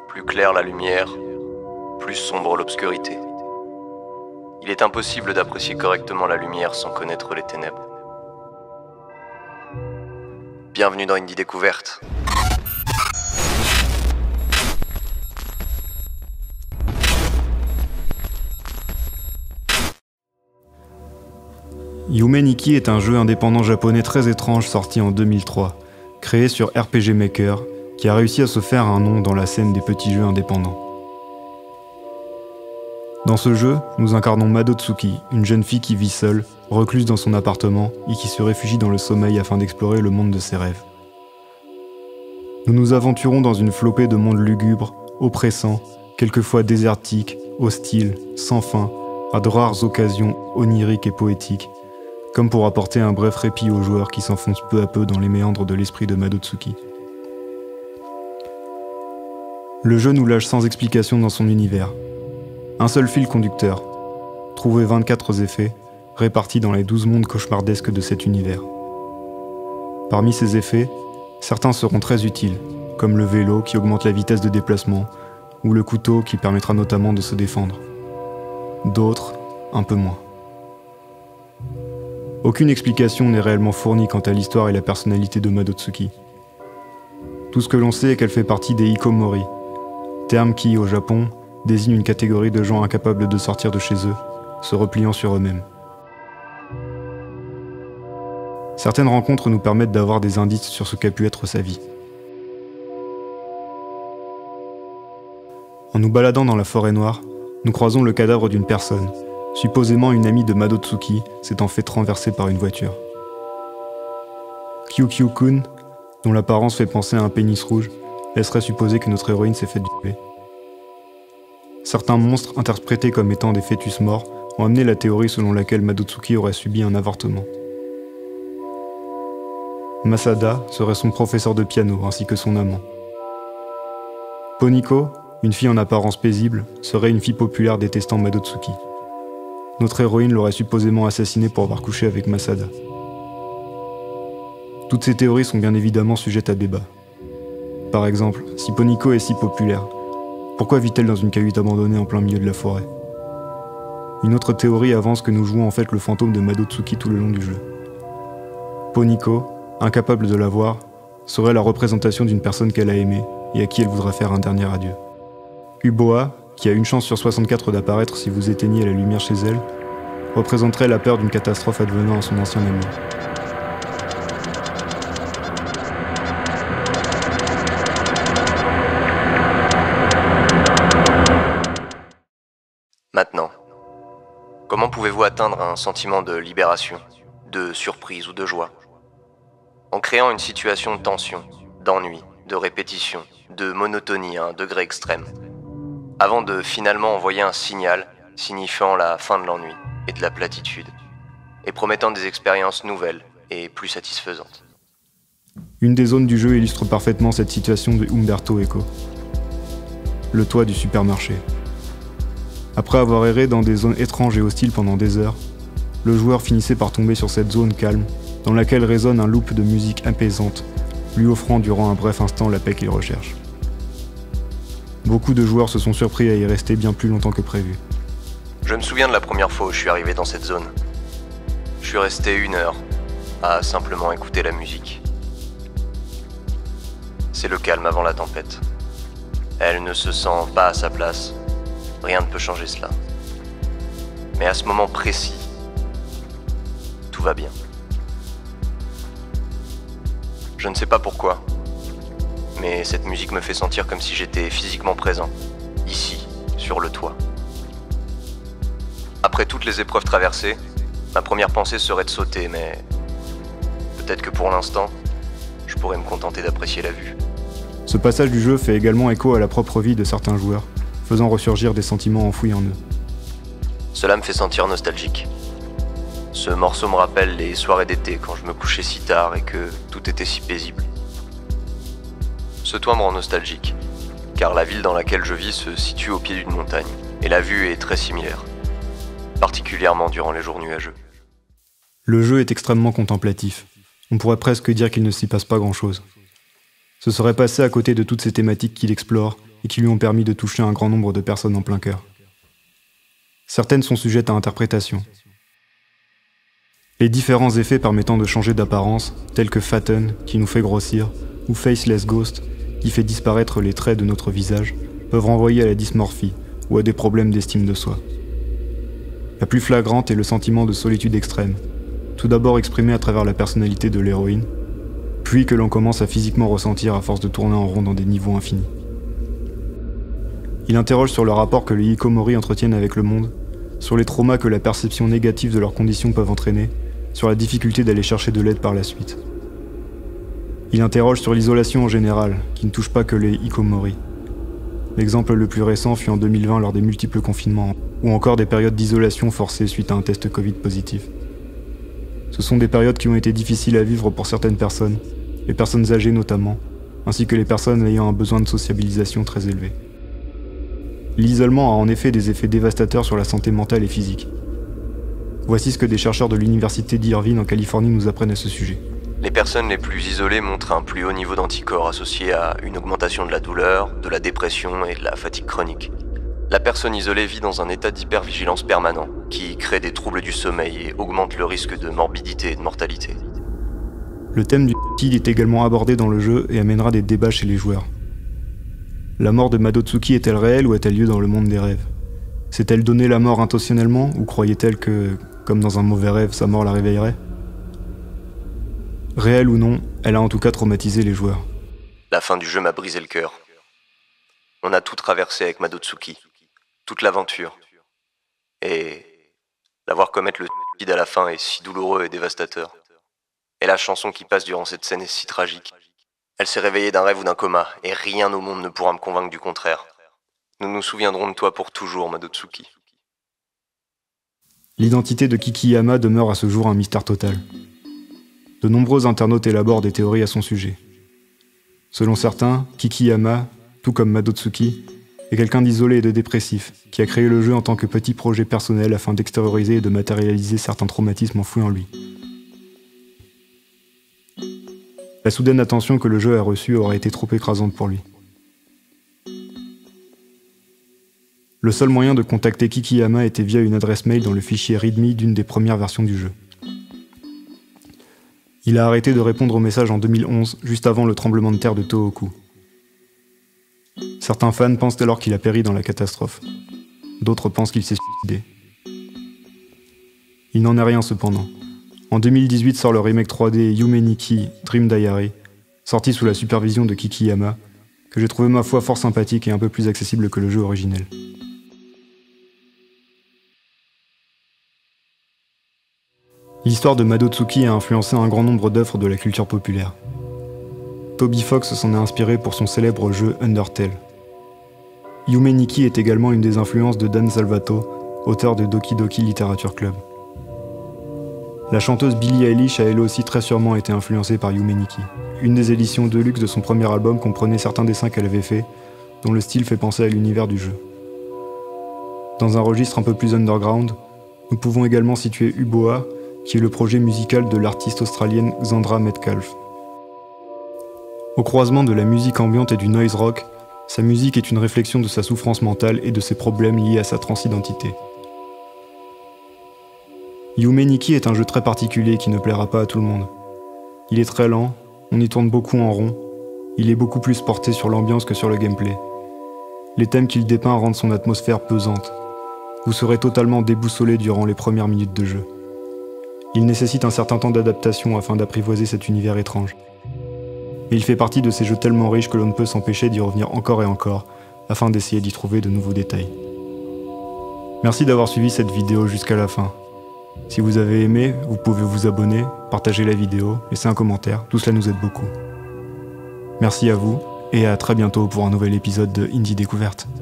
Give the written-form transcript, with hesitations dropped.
Plus claire la lumière, plus sombre l'obscurité. Il est impossible d'apprécier correctement la lumière sans connaître les ténèbres. Bienvenue dans Indie Découverte. Yume Nikki est un jeu indépendant japonais très étrange sorti en 2003, créé sur RPG Maker, qui a réussi à se faire un nom dans la scène des petits jeux indépendants. Dans ce jeu, nous incarnons Mado Tsuki, une jeune fille qui vit seule, recluse dans son appartement et qui se réfugie dans le sommeil afin d'explorer le monde de ses rêves. Nous nous aventurons dans une flopée de mondes lugubres, oppressants, quelquefois désertiques, hostiles, sans fin, à de rares occasions oniriques et poétiques, comme pour apporter un bref répit aux joueurs qui s'enfoncent peu à peu dans les méandres de l'esprit de Mado Tsuki. Le jeu nous lâche sans explication dans son univers. Un seul fil conducteur, trouver 24 effets, répartis dans les 12 mondes cauchemardesques de cet univers. Parmi ces effets, certains seront très utiles, comme le vélo qui augmente la vitesse de déplacement, ou le couteau qui permettra notamment de se défendre. D'autres, un peu moins. Aucune explication n'est réellement fournie quant à l'histoire et la personnalité de Mado Tsuki. Tout ce que l'on sait est qu'elle fait partie des hikomori, terme qui, au Japon, désigne une catégorie de gens incapables de sortir de chez eux, se repliant sur eux-mêmes. Certaines rencontres nous permettent d'avoir des indices sur ce qu'a pu être sa vie. En nous baladant dans la forêt noire, nous croisons le cadavre d'une personne, supposément une amie de Mado Tsuki, s'étant fait renverser par une voiture. Kyukyu-kun, dont l'apparence fait penser à un pénis rouge, laisserait supposer que notre héroïne s'est fait tuer. Certains monstres, interprétés comme étant des fœtus morts, ont amené la théorie selon laquelle Mado Tsuki aurait subi un avortement. Masada serait son professeur de piano ainsi que son amant. Poniko, une fille en apparence paisible, serait une fille populaire détestant Mado Tsuki. Notre héroïne l'aurait supposément assassinée pour avoir couché avec Masada. Toutes ces théories sont bien évidemment sujettes à débat. Par exemple, si Poniko est si populaire, pourquoi vit-elle dans une cahute abandonnée en plein milieu de la forêt? Une autre théorie avance que nous jouons en fait le fantôme de Mado Tsuki tout le long du jeu. Poniko, incapable de la voir, serait la représentation d'une personne qu'elle a aimée et à qui elle voudra faire un dernier adieu. Uboa, qui a une chance sur 64 d'apparaître si vous éteignez la lumière chez elle, représenterait la peur d'une catastrophe advenant à son ancien ami. Maintenant, comment pouvez-vous atteindre un sentiment de libération, de surprise ou de joie? En créant une situation de tension, d'ennui, de répétition, de monotonie à un degré extrême, avant de finalement envoyer un signal signifiant la fin de l'ennui et de la platitude, et promettant des expériences nouvelles et plus satisfaisantes. Une des zones du jeu illustre parfaitement cette situation de Umberto Eco. Le toit du supermarché. Après avoir erré dans des zones étranges et hostiles pendant des heures, le joueur finissait par tomber sur cette zone calme, dans laquelle résonne un loop de musique apaisante, lui offrant durant un bref instant la paix qu'il recherche. Beaucoup de joueurs se sont surpris à y rester bien plus longtemps que prévu. Je me souviens de la première fois où je suis arrivé dans cette zone. Je suis resté 1 heure à simplement écouter la musique. C'est le calme avant la tempête. Elle ne se sent pas à sa place. Rien ne peut changer cela. Mais à ce moment précis, tout va bien. Je ne sais pas pourquoi, mais cette musique me fait sentir comme si j'étais physiquement présent, ici, sur le toit. Après toutes les épreuves traversées, ma première pensée serait de sauter, mais peut-être que pour l'instant, je pourrais me contenter d'apprécier la vue. Ce passage du jeu fait également écho à la propre vie de certains joueurs, faisant ressurgir des sentiments enfouis en eux. Cela me fait sentir nostalgique. Ce morceau me rappelle les soirées d'été quand je me couchais si tard et que tout était si paisible. Ce toit me rend nostalgique, car la ville dans laquelle je vis se situe au pied d'une montagne, et la vue est très similaire, particulièrement durant les jours nuageux. Le jeu est extrêmement contemplatif. On pourrait presque dire qu'il ne s'y passe pas grand-chose. Ce serait passé à côté de toutes ces thématiques qu'il explore et qui lui ont permis de toucher un grand nombre de personnes en plein cœur. Certaines sont sujettes à interprétation. Les différents effets permettant de changer d'apparence, tels que Fatten, qui nous fait grossir, ou Faceless Ghost, qui fait disparaître les traits de notre visage, peuvent renvoyer à la dysmorphie ou à des problèmes d'estime de soi. La plus flagrante est le sentiment de solitude extrême, tout d'abord exprimé à travers la personnalité de l'héroïne, puis que l'on commence à physiquement ressentir à force de tourner en rond dans des niveaux infinis. Il interroge sur le rapport que les hikikomori entretiennent avec le monde, sur les traumas que la perception négative de leurs conditions peuvent entraîner, sur la difficulté d'aller chercher de l'aide par la suite. Il interroge sur l'isolation en général, qui ne touche pas que les hikikomori. L'exemple le plus récent fut en 2020 lors des multiples confinements, ou encore des périodes d'isolation forcée suite à un test Covid positif. Ce sont des périodes qui ont été difficiles à vivre pour certaines personnes, les personnes âgées notamment, ainsi que les personnes ayant un besoin de sociabilisation très élevé. L'isolement a en effet des effets dévastateurs sur la santé mentale et physique. Voici ce que des chercheurs de l'université d'Irvine en Californie nous apprennent à ce sujet. Les personnes les plus isolées montrent un plus haut niveau d'anticorps associé à une augmentation de la douleur, de la dépression et de la fatigue chronique. La personne isolée vit dans un état d'hypervigilance permanent, qui crée des troubles du sommeil et augmente le risque de morbidité et de mortalité. Le thème du suicide est également abordé dans le jeu et amènera des débats chez les joueurs. La mort de Madotsuki est-elle réelle ou a-t-elle lieu dans le monde des rêves? S'est-elle donné la mort intentionnellement ou croyait-elle que, comme dans un mauvais rêve, sa mort la réveillerait? Réelle ou non, elle a en tout cas traumatisé les joueurs. La fin du jeu m'a brisé le cœur. On a tout traversé avec Madotsuki, toute l'aventure. Et la voir commettre le suicide à la fin est si douloureux et dévastateur. Et la chanson qui passe durant cette scène est si tragique. Elle s'est réveillée d'un rêve ou d'un coma, et rien au monde ne pourra me convaincre du contraire. Nous nous souviendrons de toi pour toujours, Madotsuki. L'identité de Kikiyama demeure à ce jour un mystère total. De nombreux internautes élaborent des théories à son sujet. Selon certains, Kikiyama, tout comme Madotsuki, est quelqu'un d'isolé et de dépressif, qui a créé le jeu en tant que petit projet personnel afin d'extérioriser et de matérialiser certains traumatismes enfouis en lui. La soudaine attention que le jeu a reçue aurait été trop écrasante pour lui. Le seul moyen de contacter Kikiyama était via une adresse mail dans le fichier README d'une des premières versions du jeu. Il a arrêté de répondre aux messages en 2011, juste avant le tremblement de terre de Tohoku. Certains fans pensent alors qu'il a péri dans la catastrophe. D'autres pensent qu'il s'est suicidé. Il n'en est rien cependant. En 2018 sort le remake 3D Yume Nikki Dream Diary, sorti sous la supervision de Kikiyama, que j'ai trouvé ma foi fort sympathique et un peu plus accessible que le jeu originel. L'histoire de Madotsuki a influencé un grand nombre d'œuvres de la culture populaire. Toby Fox s'en est inspiré pour son célèbre jeu Undertale. Yume Nikki est également une des influences de Dan Salvato, auteur de Doki Doki Literature Club. La chanteuse Billie Eilish a elle aussi très sûrement été influencée par Yume Nikki. Une des éditions deluxe de son premier album comprenait certains dessins qu'elle avait faits, dont le style fait penser à l'univers du jeu. Dans un registre un peu plus underground, nous pouvons également situer Uboa, qui est le projet musical de l'artiste australienne Xandra Metcalfe. Au croisement de la musique ambiante et du noise rock, sa musique est une réflexion de sa souffrance mentale et de ses problèmes liés à sa transidentité. Yume Nikki est un jeu très particulier qui ne plaira pas à tout le monde. Il est très lent, on y tourne beaucoup en rond, il est beaucoup plus porté sur l'ambiance que sur le gameplay. Les thèmes qu'il dépeint rendent son atmosphère pesante. Vous serez totalement déboussolé durant les premières minutes de jeu. Il nécessite un certain temps d'adaptation afin d'apprivoiser cet univers étrange. Mais il fait partie de ces jeux tellement riches que l'on ne peut s'empêcher d'y revenir encore et encore, afin d'essayer d'y trouver de nouveaux détails. Merci d'avoir suivi cette vidéo jusqu'à la fin. Si vous avez aimé, vous pouvez vous abonner, partager la vidéo, laisser un commentaire, tout cela nous aide beaucoup. Merci à vous, et à très bientôt pour un nouvel épisode de Indie Découverte.